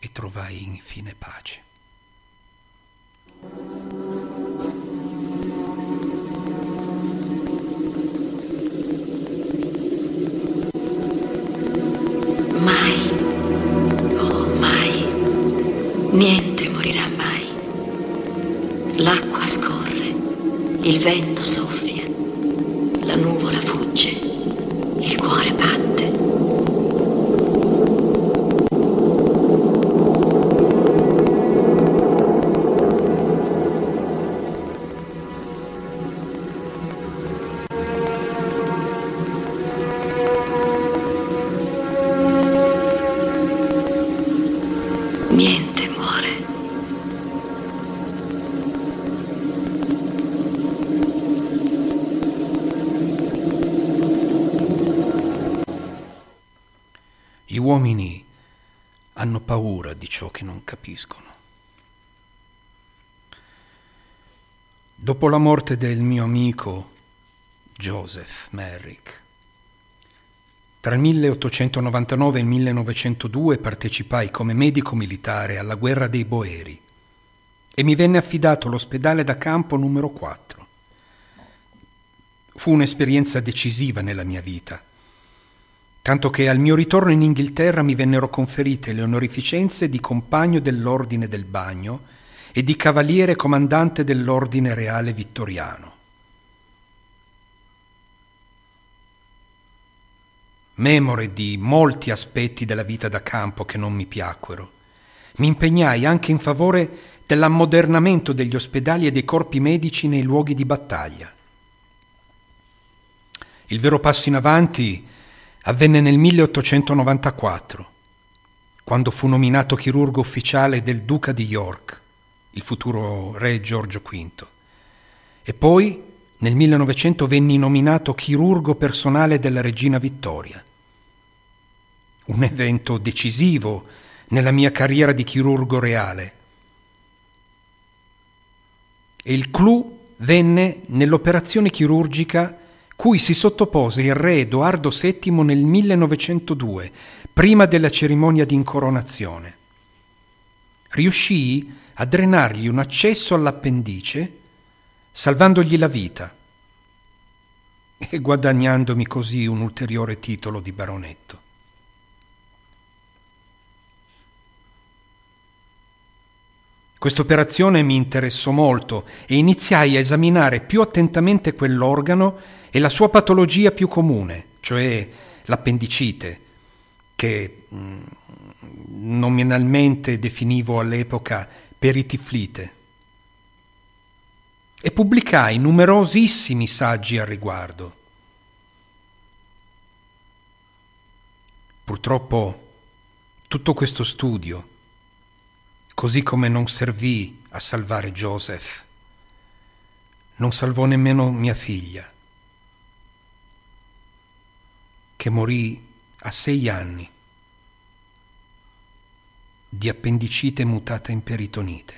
e trovai infine pace. Mai, oh mai, niente morirà mai. L'acqua scorre, il vento soffia, la nuvola fugge, il cuore batte. Niente muore. Gli uomini hanno paura di ciò che non capiscono. Dopo la morte del mio amico Joseph Merrick, tra il 1899 e il 1902 partecipai come medico militare alla guerra dei Boeri e mi venne affidato l'ospedale da campo numero 4. Fu un'esperienza decisiva nella mia vita, tanto che al mio ritorno in Inghilterra mi vennero conferite le onorificenze di compagno dell'Ordine del Bagno e di cavaliere comandante dell'Ordine Reale Vittoriano. Memore di molti aspetti della vita da campo che non mi piacquero, mi impegnai anche in favore dell'ammodernamento degli ospedali e dei corpi medici nei luoghi di battaglia. Il vero passo in avanti avvenne nel 1894, quando fu nominato chirurgo ufficiale del Duca di York, il futuro re Giorgio V, e poi nel 1900 venni nominato chirurgo personale della regina Vittoria. Un evento decisivo nella mia carriera di chirurgo reale. E il clou venne nell'operazione chirurgica cui si sottopose il re Edoardo VII nel 1902, prima della cerimonia di incoronazione. Riuscii a drenargli un accesso all'appendice, salvandogli la vita e guadagnandomi così un ulteriore titolo di baronetto. Questa operazione mi interessò molto e iniziai a esaminare più attentamente quell'organo e la sua patologia più comune, cioè l'appendicite, che nominalmente definivo all'epoca peritiflite. E pubblicai numerosissimi saggi al riguardo. Purtroppo tutto questo studio, così come non servì a salvare Joseph, non salvò nemmeno mia figlia, che morì a 6 anni di appendicite mutata in peritonite.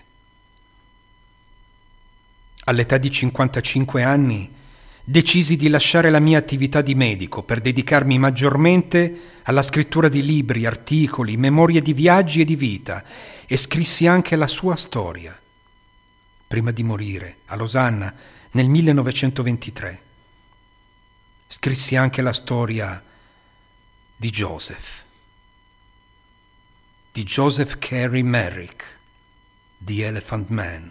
All'età di 55 anni decisi di lasciare la mia attività di medico per dedicarmi maggiormente alla scrittura di libri, articoli, memorie di viaggi e di vita, e scrissi anche la sua storia. Prima di morire, a Losanna, nel 1923, scrissi anche la storia di Joseph Carey Merrick, The Elephant Man.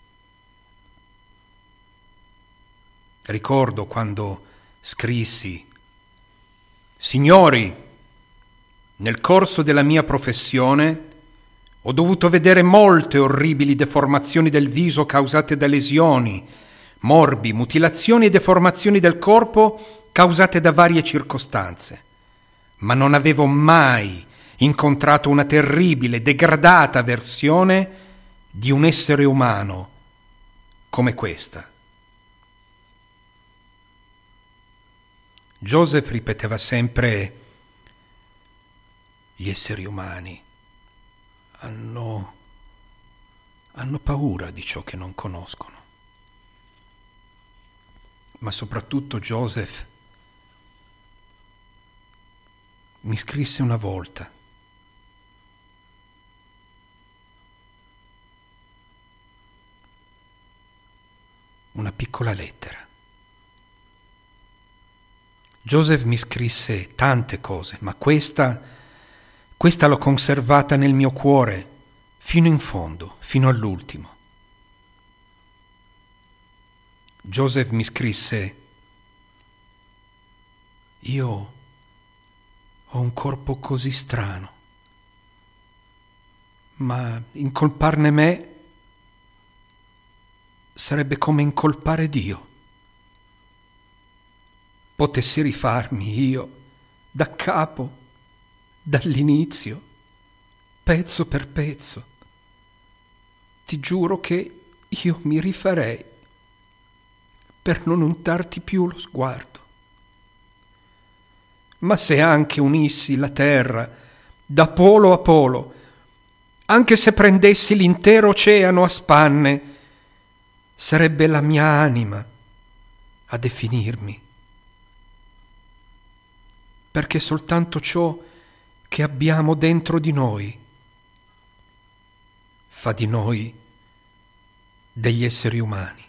Ricordo quando scrissi: «Signori, nel corso della mia professione ho dovuto vedere molte orribili deformazioni del viso causate da lesioni, morbi, mutilazioni e deformazioni del corpo causate da varie circostanze, ma non avevo mai incontrato una terribile, degradata versione di un essere umano come questa». Joseph ripeteva sempre: «Gli esseri umani hanno paura di ciò che non conoscono». Ma soprattutto Joseph mi scrisse una volta: piccola lettera. Joseph mi scrisse tante cose, ma questa l'ho conservata nel mio cuore fino in fondo, fino all'ultimo. Joseph mi scrisse: io ho un corpo così strano, ma incolparne me sarebbe come incolpare Dio. Potessi rifarmi io da capo, dall'inizio, pezzo per pezzo. Ti giuro che io mi rifarei per non untarti più lo sguardo. Ma se anche unissi la terra da polo a polo, anche se prendessi l'intero oceano a spanne, sarebbe la mia anima a definirmi, perché soltanto ciò che abbiamo dentro di noi fa di noi degli esseri umani.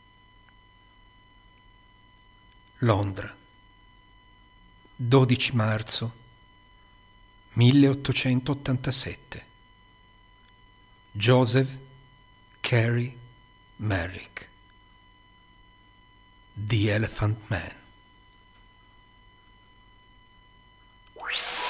Londra, 12 marzo 1887. Joseph Cary Merrick, The Elephant Man.